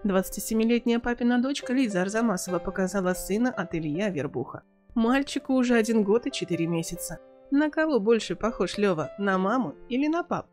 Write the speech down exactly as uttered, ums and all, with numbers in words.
двадцатисемилетняя папина дочка Лиза Арзамасова показала сына от Ильи Авербуха. Мальчику уже один год и четыре месяца. На кого больше похож Лёва, на маму или на папу?